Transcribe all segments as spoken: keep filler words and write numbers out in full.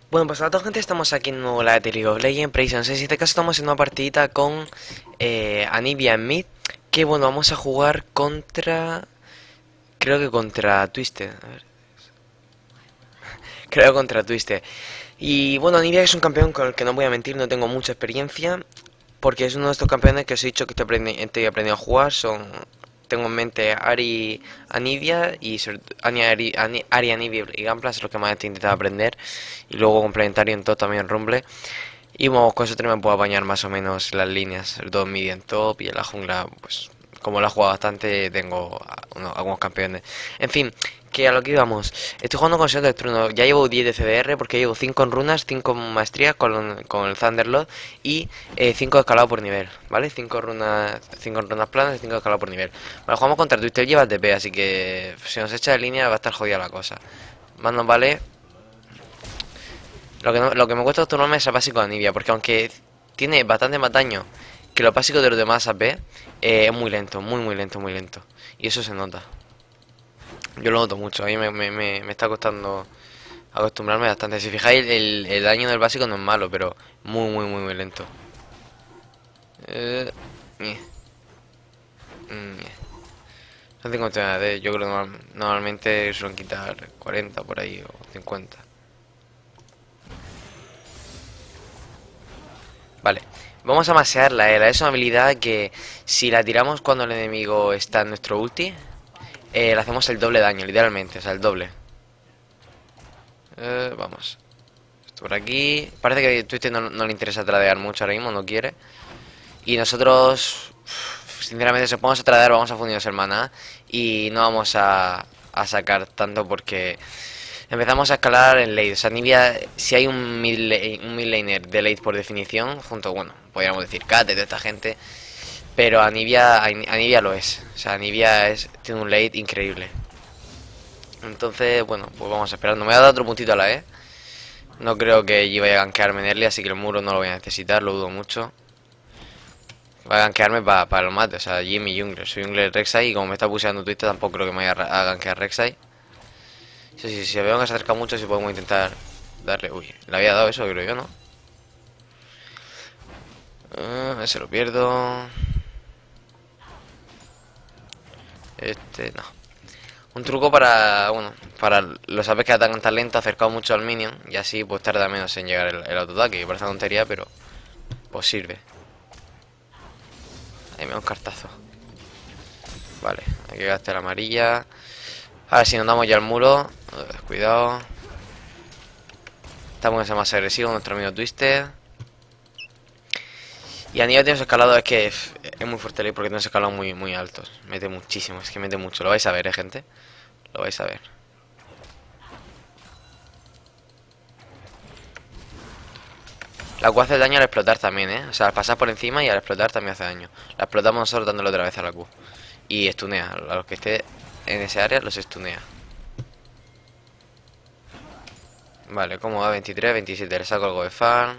Bueno, pues a toda gente estamos aquí en nuevo la de League of Legends, Precision. En este caso estamos en una partidita con eh, Anivia en mid. Que bueno, vamos a jugar contra... Creo que contra Twisted. A ver. Creo que contra Twisted. Y bueno, Anivia es un campeón con el que no voy a mentir, no tengo mucha experiencia. Porque es uno de estos campeones que os he dicho que estoy, aprendi estoy aprendiendo a jugar. Son... Tengo en mente Ari, Anivia y sobre Ani, Ari, Ani, Ari, Anivia y Gunpla es lo que más he intentado aprender. Y luego complementario en todo también Rumble. Y bueno, con eso también me puedo apañar más o menos las líneas, el dos mid en top y en la jungla, pues como la he jugado bastante, tengo a- uno- algunos campeones. En fin, que a lo que íbamos. Estoy jugando con Señor del Trueno, ya llevo diez de C D R porque llevo cinco en runas, cinco en maestría con, con el Thunderlord y eh, cinco de escalado por nivel, ¿vale? Cinco runas, cinco en runas planas y cinco de escalado por nivel. Vale, jugamos contra Twister, lleva T P, así que si nos echa de línea va a estar jodida la cosa. Más nos vale. Lo que, no- lo que me cuesta acostumbrarme es el básico de Anivia, porque aunque tiene bastante más daño que los básicos de los demás A P, eh, es muy lento, muy muy lento, muy lento. Y eso se nota. Yo lo noto mucho, a mí me, me- me- me está costando acostumbrarme bastante. Si fijáis, el, el daño del básico no es malo, pero muy muy muy muy lento. Eh, ñe, ñe. Son cincuenta de, yo creo que normal- normalmente suelen quitar cuarenta por ahí o cincuenta. Vale, vamos a masear la E L A. Es una habilidad que si la tiramos cuando el enemigo está en nuestro ulti, eh, le hacemos el doble daño, literalmente, o sea, el doble. Eh, vamos. Esto por aquí. Parece que a Twisted no, no le interesa tradear mucho ahora mismo, no quiere. Y nosotros, sinceramente, si podemos a tradear, vamos a fundirnos el maná. Y no vamos a, a sacar tanto porque empezamos a escalar en late. O sea, Nibia, si hay un mid, lane- un mid laner de late por definición, junto, bueno, podríamos decir Kate, toda esta gente. Pero Anivia, Anivia lo es. O sea, Anivia es, tiene un late increíble. Entonces, bueno, pues vamos a esperar. No me voy a dar otro puntito a la E. No creo que yo vaya a gankearme en early, así que el muro no lo voy a necesitar, lo dudo mucho. Va a gankearme para pa los mates, o sea, Jimmy Jungler. Soy Jungler Rek'Sai y como me está puseando Twitter tampoco creo que me vaya a, a gankear Rek'Sai. Sí, sí, si veo que se acerca mucho, si podemos intentar darle... Uy, le había dado eso, creo yo, ¿no? Uh, ese lo pierdo. Este, no. Un truco para, bueno, para los A P que atacan tan lento, acercado mucho al minion y así pues tarda menos en llegar el, el autoataque, que parece una tontería, pero pues sirve. Ahí me da un cartazo. Vale, hay que gastar la amarilla. Ahora si nos damos ya al muro, eh, cuidado. Estamos en ese más agresivo, nuestro amigo Twisted. Y a nivel de los escalados es que es, es muy fuerte porque tiene unos escalados muy, muy altos. Mete muchísimo, es que mete mucho. Lo vais a ver, eh, gente. Lo vais a ver. La Q hace daño al explotar también, ¿eh? O sea, al pasar por encima y al explotar también hace daño. La explotamos nosotros dándole otra vez a la Q. Y stunea. A los que esté en ese área los stunea. Vale, ¿cómo va? veintitrés, veintisiete. Le saco algo de farm.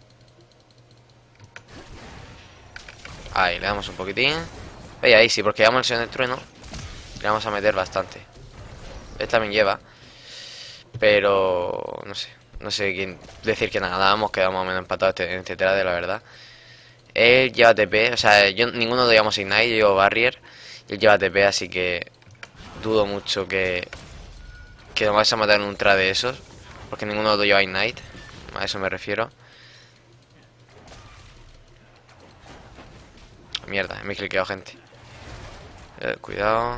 Ahí, le damos un poquitín. Veis, ahí sí, porque llevamos el Señor del Trueno. Le vamos a meter bastante. Él también lleva. Pero... no sé. No sé quién decir que nada. Hemos quedado más o menos empatados este- en este trade, la verdad. Él lleva T P. O sea, yo, ninguno llevamos Ignite. Yo llevo Barrier. Y él lleva T P, así que... dudo mucho que... que nos vais a matar en un trade de esos. Porque ninguno de los dos lleva Ignite. A eso me refiero. Mierda, me he cliqueado, gente. Eh, cuidado.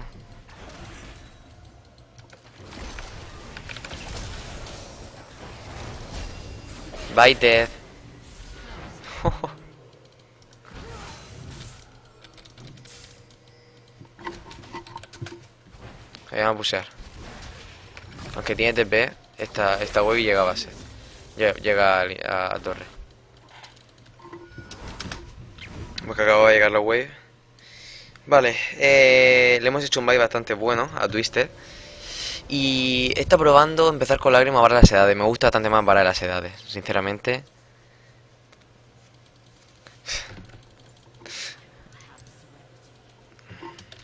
Baited. Ahí vamos a pusear. Aunque tiene T P, esta, esta wave llega a base. Llega, llega a, a- a torre. Porque acaba de llegar la wave. Vale, eh, le hemos hecho un buy bastante bueno a Twisted. Y está probando empezar con lágrimas para las edades. Me gusta bastante más para las edades, sinceramente.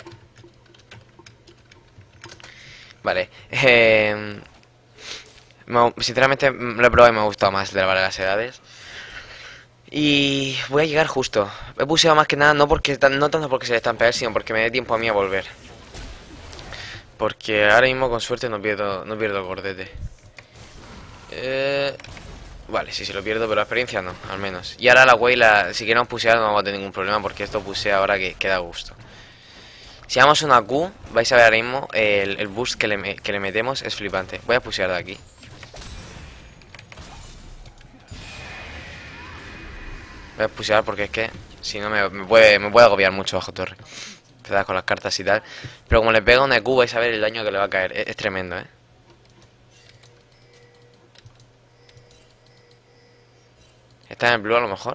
Vale, eh, Me- sinceramente lo he probado y me ha gustado más el de la Vale de las Edades. Y voy a llegar justo. He puseado más que nada, no porque no tanto porque se le estampee, sino porque me dé tiempo a mí a volver. Porque ahora mismo con suerte no pierdo, no pierdo el gordete. Eh, vale, sí, sí lo pierdo, pero la experiencia no, al menos. Y ahora la Wei, la, si queremos pusear no vamos a tener ningún problema porque esto pusea ahora que, que da gusto. Si damos una Q, vais a ver ahora mismo el, el boost que le, que le metemos es flipante. Voy a pusear de aquí. Voy a pusear porque es que si no me, me, puede, me puede agobiar mucho bajo torre. Empezar con las cartas y tal. Pero como le pega una Q vais a ver el daño que le va a caer. Es, es tremendo, eh. Está en el blue a lo mejor.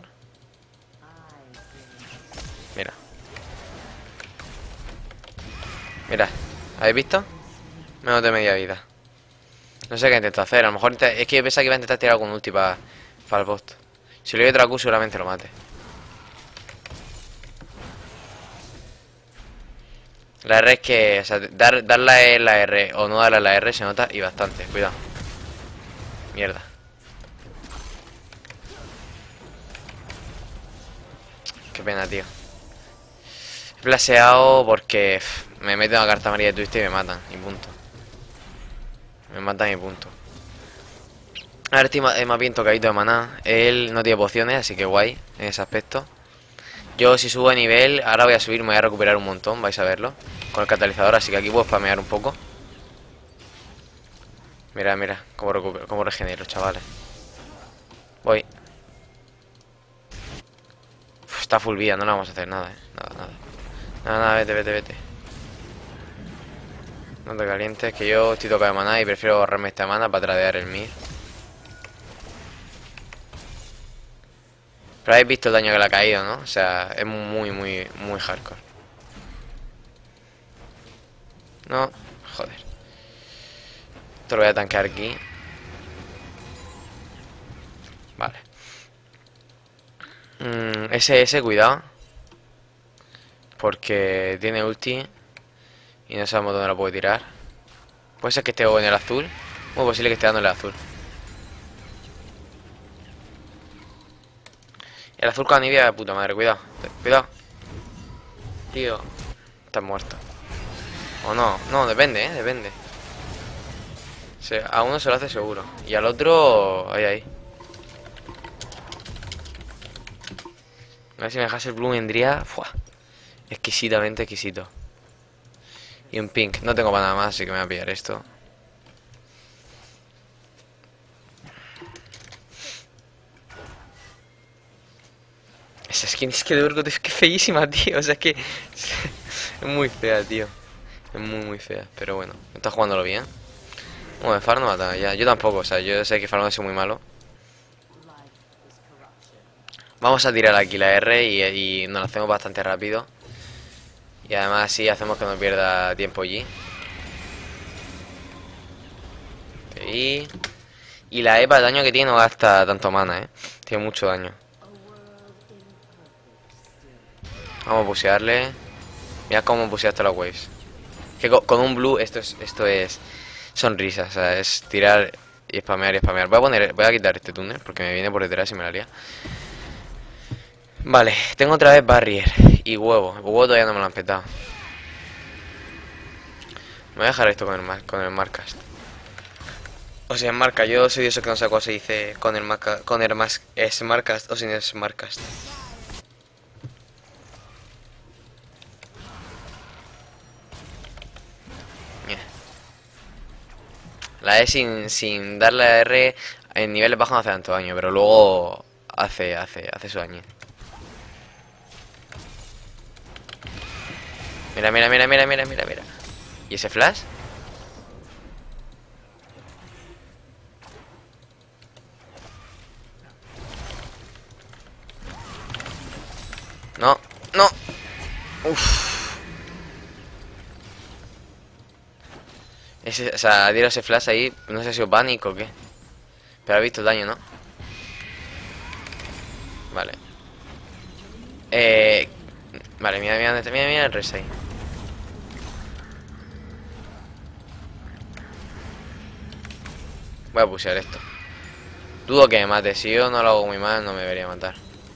Mira. Mira. ¿Habéis visto? Menos de media vida. No sé qué intento hacer. A lo mejor es que yo pensaba que iba a intentar tirar algún ulti para pa el bot. Si le doy otra Q seguramente lo mate. La R es que, o sea, dar, darla en la R o no darla en la R se nota y bastante, cuidado. Mierda. Qué pena, tío. He flasheado porque pff, me meten una carta amarilla de twist y me matan, y punto. Me matan y punto. A ver, estoy más, más bien tocadito de maná. Él no tiene pociones, así que guay en ese aspecto. Yo si subo de nivel, ahora voy a subir, me voy a recuperar un montón, vais a verlo. Con el catalizador, así que aquí puedo spamear un poco. Mira, mira, cómo recupero, cómo regenero, chavales. Voy. Uf, está full vida, no le vamos a hacer nada, eh. Nada, nada. Nada, nada, vete, vete, vete. No te calientes, que yo estoy tocado de maná y prefiero ahorrarme esta mana para tradear el mid. Pero habéis visto el daño que le ha caído, ¿no? O sea, es muy, muy, muy hardcore. No, joder. Esto lo voy a tanquear aquí. Vale. Mm, ese, ese, cuidado. Porque tiene ulti. Y no sabemos dónde lo puedo tirar. Puede ser que esté en el azul. Muy posible que esté dando el azul. El azul con Anivia de puta madre, cuidado. Cuidado. Tío. Estás muerto. O no, no, depende, eh, depende. Se, a uno se lo hace seguro. Y al otro. Ahí, ahí. A ver si me dejas el blue vendría. Fua. Exquisitamente exquisito. Y un pink. No tengo para nada más, así que me voy a pillar esto. Esa skin es que de Urgot es que feísima, tío. O sea, es que es muy fea, tío. Es muy, muy fea. Pero bueno, está jugándolo bien. Bueno, de Far no mata ya. Yo tampoco, o sea, yo sé que Far no es muy malo. Vamos a tirar aquí la R y, y nos lo hacemos bastante rápido. Y además así hacemos que no pierda tiempo allí. Y, y la E para el daño que tiene no gasta tanto mana, eh. Tiene mucho daño. Vamos a pusearle. Mira cómo puseaste las waves. Que con, con un blue esto es esto es sonrisa, o sea, es tirar y spamear y spamear. Voy a poner, voy a quitar este túnel porque me viene por detrás y me la lía. Vale, tengo otra vez barrier y huevo. El huevo todavía no me lo han petado. Me voy a dejar esto con el, mar, con el Marcast. O sea, en marca, yo soy de eso que no sé cómo se dice con el marca, con el mas, Smartcast o sin Smartcast. Mira. La E sin, sin darle a R en niveles bajos no hace tanto daño, pero luego hace, hace, hace su daño. Mira, mira, mira, mira, mira, mira, mira. ¿Y ese flash? No, no. Uff. Ese, o sea, dieron ese flash ahí, no sé si es pánico o qué. Pero ha visto el daño, ¿no? Vale. Eh... Vale, mira, mira, mira, mira el res ahí. Voy a pusear esto. Dudo que me mate. Si yo no lo hago muy mal, no me debería matar.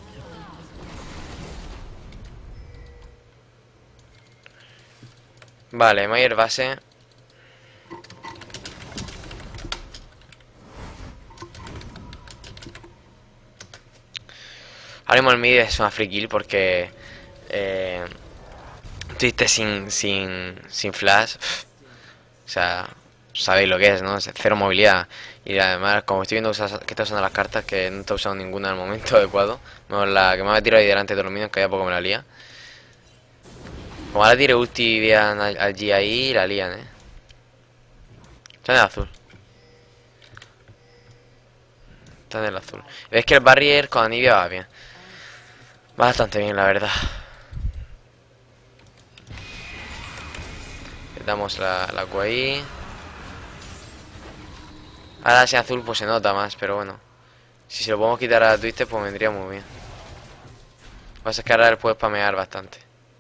Vale, Mayer base. Ahora mismo el mid es una free kill porque eh, Twister sin, sin, sin flash. Pff, o sea, sabéis lo que es, ¿no? Es cero movilidad. Y además, como estoy viendo usas, que está usando las cartas, que no está usando ninguna en el momento adecuado. Menos la que me va a tirar ahí delante de todos los minions, que ya poco me la lía. Como ahora tire ulti y vean allí ahí, la lían, eh. Está en el azul. Está en el azul. Ves que el barrier con Anivia va bien. Va bastante bien, la verdad. Le damos la, la Q ahí. Ahora si azul pues se nota más, pero bueno. Si se lo podemos quitar a Twister pues vendría muy bien. Lo que pasa es que ahora él puede spamear bastante.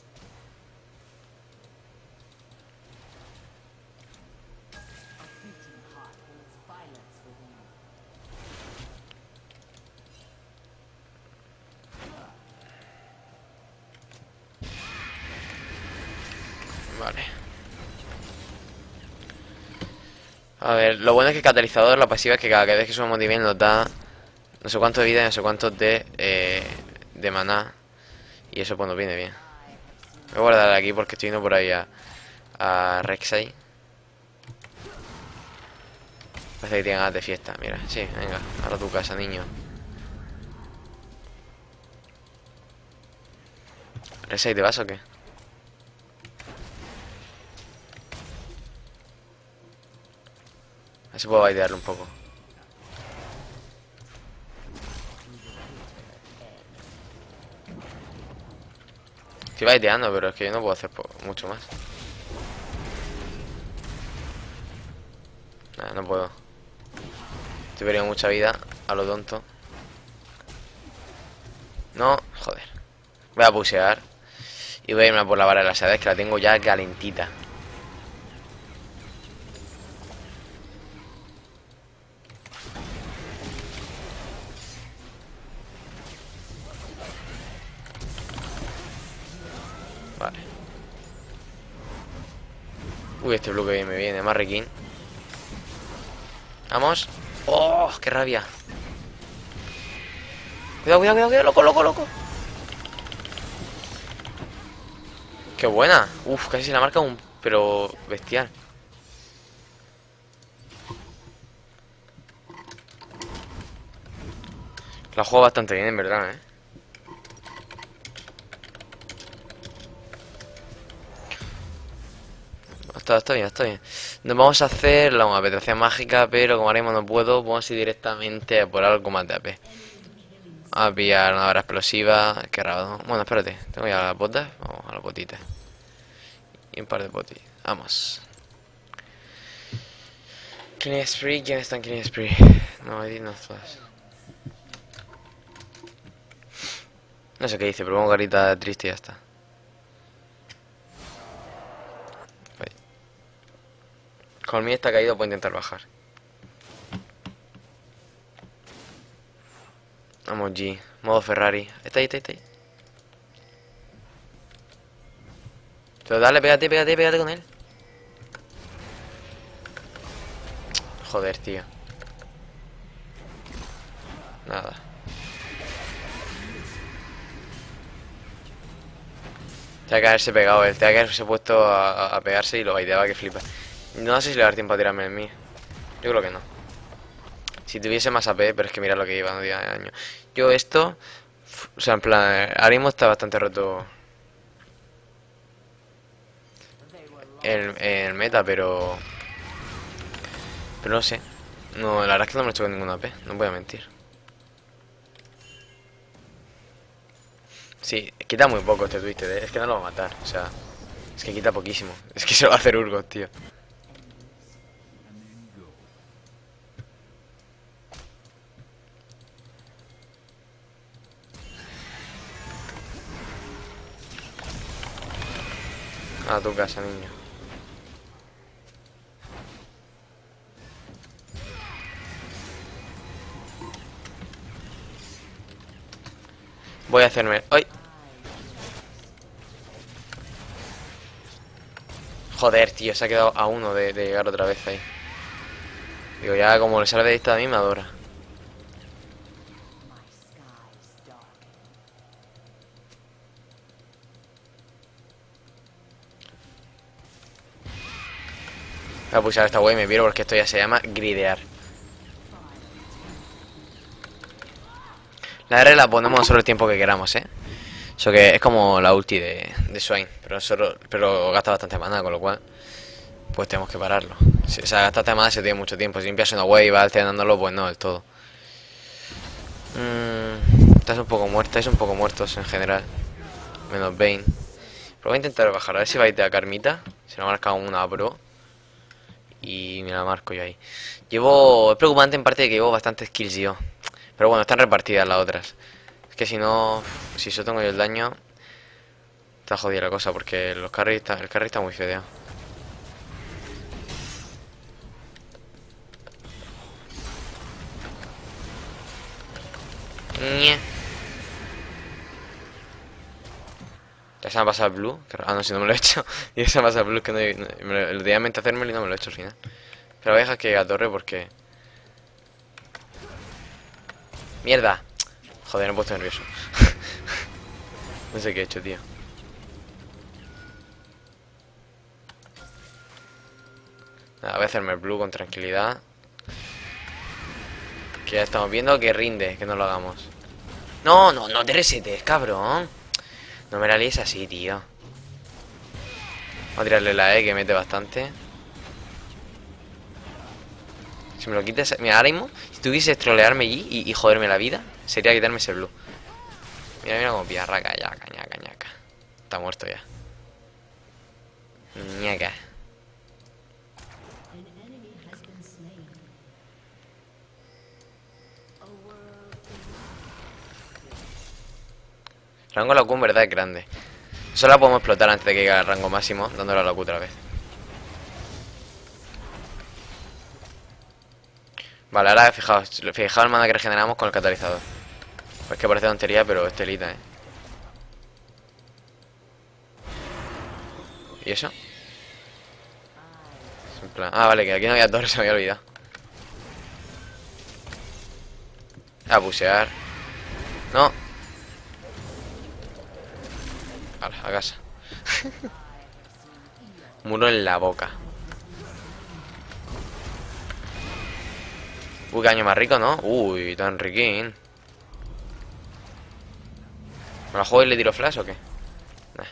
Vale. A ver, lo bueno es que el catalizador, la pasiva es que cada vez que subimos de nivel nos da no sé cuánto de vida y no sé cuántos de, eh, de maná. Y eso pues nos viene bien. Voy a guardar aquí porque estoy yendo por ahí a, a Rek'Sai. Parece que tiene ganas de fiesta, mira, sí, venga, ahora tu casa, niño. ¿Rek'Sai te vas o qué? A ver si puedo baitearlo un poco. Estoy baiteando, pero es que yo no puedo hacer mucho más. Nah, no puedo. Estoy perdiendo mucha vida a lo tonto. No, joder. Voy a pusear. Y voy a irme por la vara de las hades, que la tengo ya calentita. Vale. Uy, este bloque bien me viene, Marrequín. Vamos. ¡Oh! ¡Qué rabia! Cuidado, cuidado, cuidado, cuidado, loco, loco, loco. ¡Qué buena! Uf, casi se la marca un... pero bestial. La juego bastante bien, en verdad, eh. Está, está bien, está bien. Nos vamos a hacer la una penetración mágica, pero como ahora mismo no puedo, vamos a ir directamente a por algo más de A P. A pillar una vara explosiva. Qué raro. Bueno, espérate. Tengo ya las botas. Vamos a las botitas. Y un par de botis. Vamos. Killing Spree. ¿Quién está en Killing Spree? No, hay no flash. No sé qué dice, pero pongo carita triste y ya está. Con mí está caído, puedo intentar bajar. Vamos G, modo Ferrari. Está ahí, está ahí, está ahí. Pero dale, pégate, pégate, pégate con él. Joder, tío. Nada. Tiene que haberse pegado él, tiene que haberse puesto a, a pegarse y lo baideaba que flipa. No sé si le va a dar tiempo a tirarme en mí. Yo creo que no. Si tuviese más A P, pero es que mira lo que lleva, no diga daño. Yo esto... O sea, en plan, ahora mismo está bastante roto el, el meta, pero... Pero no sé. No, la verdad es que no me he hecho con ninguna A P, no voy a mentir. Sí, quita muy poco este Twisted, ¿eh? Es que no lo va a matar, o sea... Es que quita poquísimo. Es que se lo va a hacer Urgot, tío. A tu casa, niño. Voy a hacerme... ¡Ay! Joder, tío, se ha quedado a uno de, de llegar otra vez ahí. Digo, ya como le sale de esta a mí me adora. Voy a pulsar esta web y me piro porque esto ya se llama gridear. La R la ponemos solo el tiempo que queramos, ¿eh? Eso que es como la ulti de, de Swain, pero solo, pero gasta bastante mana, con lo cual pues tenemos que pararlo. Si, o sea, gasta mana se tiene mucho tiempo. Si limpias una wave y vas alternándolo, pues no del todo. Mm, estás un poco muerto, estáis un poco muertos en general. Menos Vayne. Pero voy a intentar bajar, a ver si va a ir a Carmita. Se la marca una pro. Y me la marco yo ahí. Llevo... Es preocupante en parte de que llevo bastantes kills yo. Pero bueno, están repartidas las otras. Es que si no... Si yo tengo yo el daño... Está jodida la cosa porque los carry está, el carry está muy fedeado. Ñe. Ya se me ha pasado el blue. Ah, no, si no me lo he hecho. Ya se me ha pasado el blue que no, no, me lo, lo tenía en mente hacérmelo y no me lo he hecho al final. Pero voy a dejar que llegue a torre porque... ¡Mierda! Joder, me he puesto nervioso. No sé qué he hecho, tío. Nada, voy a hacerme el blue con tranquilidad. Que ya estamos viendo que rinde, que no lo hagamos. No, no, no te resetes, cabrón. No me la líes así, tío. Vamos a tirarle la E, que mete bastante. Si me lo quites... Mira, ahora mismo, si tuviese trolearme allí y, y joderme la vida, sería quitarme ese blue. Mira, mira como piarra, cañaca, ñaca, ñaca. Está muerto ya. Ñaca. Rango de la Q en verdad es grande. Eso la podemos explotar antes de que llegue al rango máximo, dándole a la Q otra vez. Vale, ahora fijaos, fijaos el mana que regeneramos con el catalizador. Pues que parece tontería, pero es telita, eh. ¿Y eso? En plan... Ah, vale, que aquí no había torre, se me había olvidado. A bucear. No. Vale, a casa. Muro en la boca. Uy, qué año más rico, ¿no? Uy, tan riquín. ¿Me la juego y le tiro flash o qué? Nah.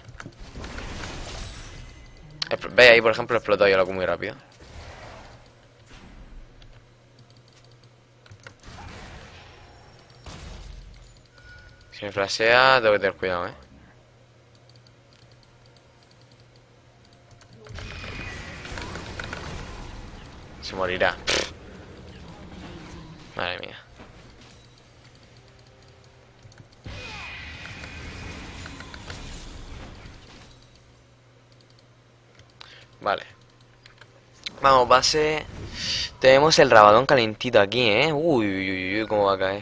Ve ahí, por ejemplo, explotó yo la Q muy rápido. Si me flashea, tengo que tener cuidado, eh. Se morirá. Madre mía. Vale. Vamos, base. Tenemos el rabadón calentito aquí, ¿eh? Uy, uy, uy, uy, cómo va a caer.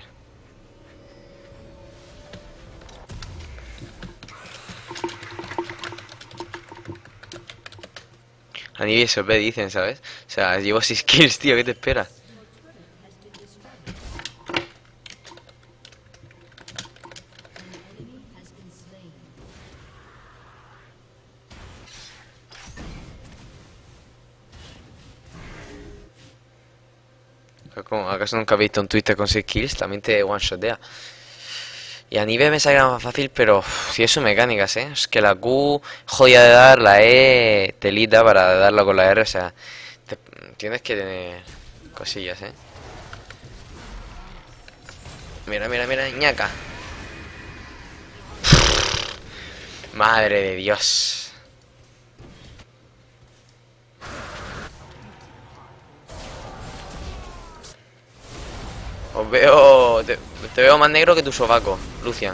A nivel S P dicen, ¿sabes? O sea, llevo seis kills, tío, ¿qué te esperas? ¿Acaso nunca has visto un Twitter con seis kills? También te one-shotea. Y a nivel me sale más fácil, pero uff, si es su mecánicas, ¿eh? Es que la Q jodida de dar, la E telita para darla con la R, o sea, te, tienes que tener cosillas, ¿eh? Mira, mira, mira, ñaca. Madre de Dios. Os veo... Te, te veo más negro que tu sobaco, Lucian.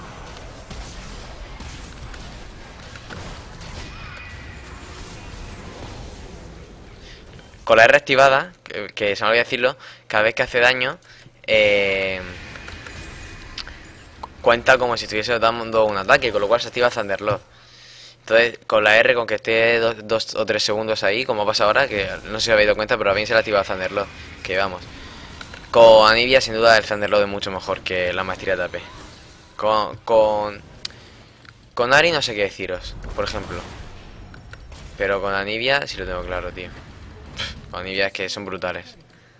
Con la R activada, que, que se me olvidó decirlo, cada vez que hace daño, eh, cuenta como si estuviese dando un ataque, con lo cual se activa Thunderlord. Entonces, con la R, con que esté dos, dos o tres segundos ahí, como pasa ahora, que no sé si habéis dado cuenta, pero a mí se le activa Thunderlord. Que vamos. Con Anivia, sin duda, el Thunderlord es mucho mejor que la maestría de A P. Con, con... Con Ari no sé qué deciros, por ejemplo. Pero con Anivia sí lo tengo claro, tío. Con Anivia es que son brutales.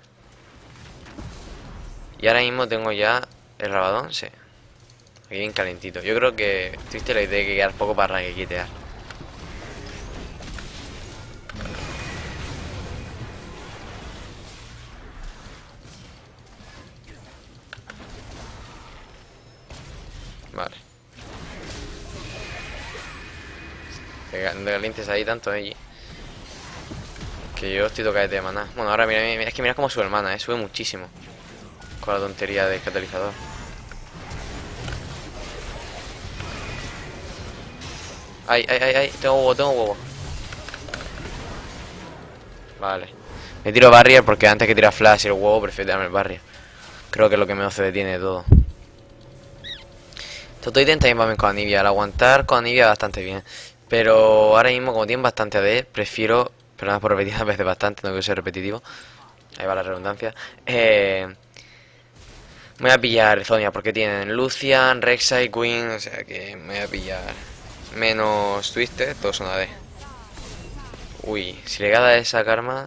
Y ahora mismo tengo ya el Rabadón, sí. Aquí bien calentito. Yo creo que existe la idea de que quedar poco para raquetear. Vale. No te calientes ahí tanto, allí. Que yo estoy tocadete de maná. Bueno, ahora mira, mira, es que mira cómo sube el mana, eh. Sube muchísimo. Con la tontería del catalizador. Ay, ay, ay, ay. Tengo huevo, tengo huevo. Vale. Me tiro barrier porque antes que tirar flash y el huevo prefiero tirarme el barrier. Creo que es lo que menos se detiene de todo. Totoiden también va bien con Anivia. Al aguantar con Anivia bastante bien. Pero ahora mismo, como tienen bastante A D, prefiero... Perdón por repetir a veces bastante, no quiero ser repetitivo. Ahí va la redundancia. Eh... Me voy a pillar Zonia porque tienen Lucian, Rek'Sai, Queen. O sea que me voy a pillar menos Twisted, todos son A D. Uy, si le gana esa karma...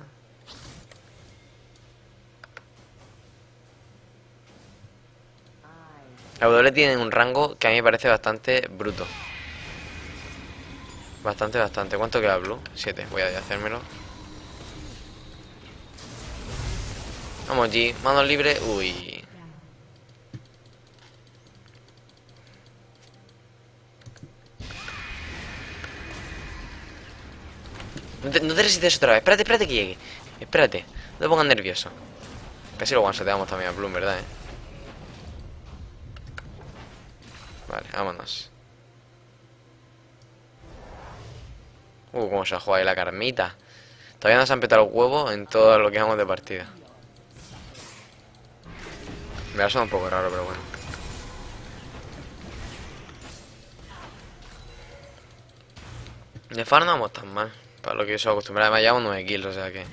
La W tiene un rango que a mí me parece bastante bruto. Bastante, bastante. ¿Cuánto queda Blue? siete. Voy a hacérmelo. Vamos, G. Manos libres. Uy. No te, no te resistes otra vez. Espérate, espérate que llegue. Espérate. No te pongas nervioso. Casi lo one-shoteamos también a Bloom, ¿verdad? Eh? Vale, vámonos. Uh, cómo se ha jugado ahí la carmita. Todavía no se han petado los huevos en todo lo que vamos de partida. Me ha sonado un poco raro, pero bueno. De farm no vamos tan mal. Para lo que yo soy acostumbrado. Además llevamos nueve kills, o sea que...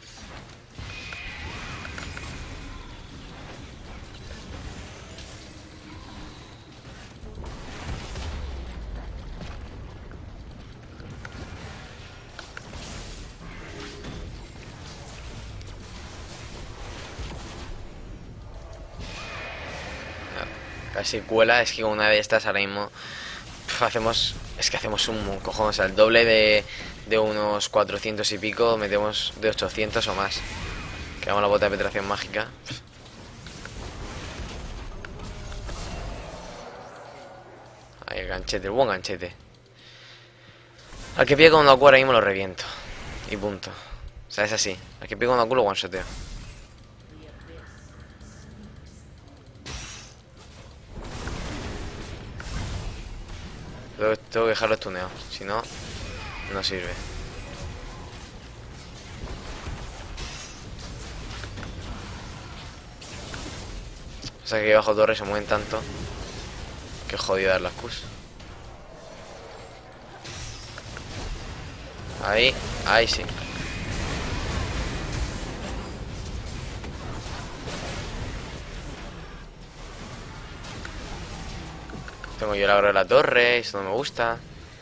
Casi cuela, es que con una de estas ahora mismo pf, hacemos, es que hacemos un cojón, o sea, el doble de, de unos cuatrocientos y pico, metemos de ochocientos o más. Quedamos la bota de penetración mágica. Pf. Ahí el ganchete, el buen ganchete. Al que pille con una Q ahora mismo lo reviento. Y punto. O sea, es así. Al que pille con una Q lo one-shoteo. Tengo que dejarlo estuneado, si no, no sirve. O sea que aquí abajo torres se mueven tanto que jodido dar las Qs. Ahí, ahí sí. Tengo yo el agro de la torre, eso no me gusta.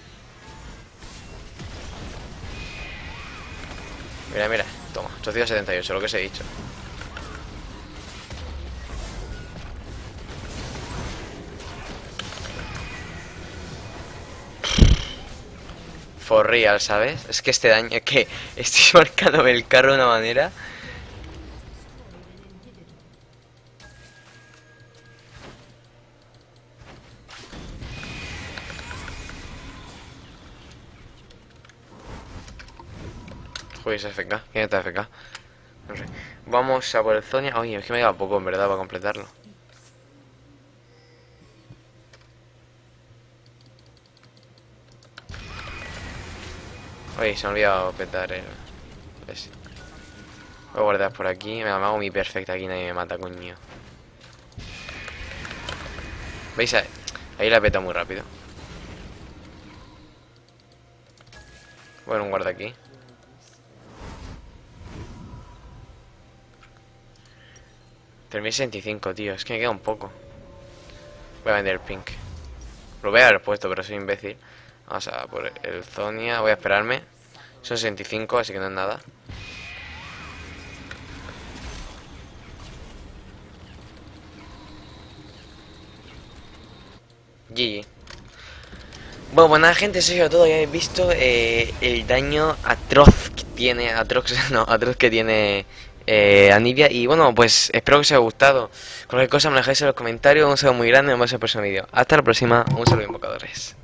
Mira, mira, toma, ochocientos setenta y ocho, lo que os he dicho. For real, ¿sabes? Es que este daño, es que estoy marcándome el carro de una manera. Joder, es F K. ¿Quién está F K? No sé. Vamos a por el Zonia. Oye, es que me queda poco en verdad para completarlo. Oye, se me ha olvidado petar el... Ese. Voy a guardar por aquí. Me hago mi perfecta aquí, nadie me mata, coño. ¿Veis? Ahí, ahí la peta muy rápido. Bueno, un guarda aquí. tres mil sesenta y cinco, tío. Es que me queda un poco. Voy a vender el pink. Lo voy a haber puesto, pero soy imbécil. Vamos a por el Zonia. Voy a esperarme. Son sesenta y cinco, así que no es nada. G G. Bueno, pues nada, gente, eso es todo. Ya habéis visto eh, el daño atroz que tiene. Atroz, no, atroz que tiene eh, Anivia. Y bueno, pues espero que os haya gustado. Cualquier cosa me lo dejáis en los comentarios. Un saludo muy grande. Nos vemos en el próximo vídeo. Hasta la próxima. Un saludo, invocadores.